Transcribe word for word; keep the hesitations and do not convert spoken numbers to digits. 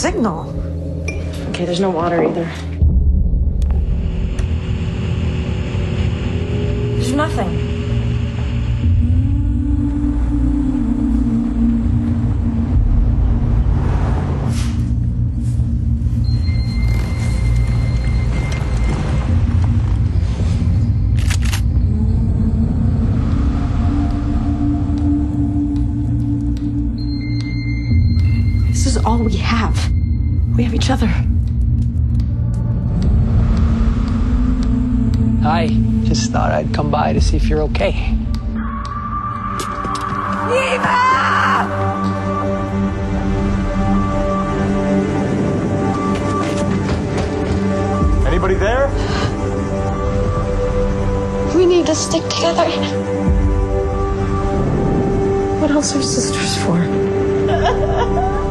signal. Okay, there's no water either. There's nothing. This is all we have. We have each other. Hi. Just thought I'd come by to see if you're okay. Eva! Anybody there? We need to stick together. What else are sisters for?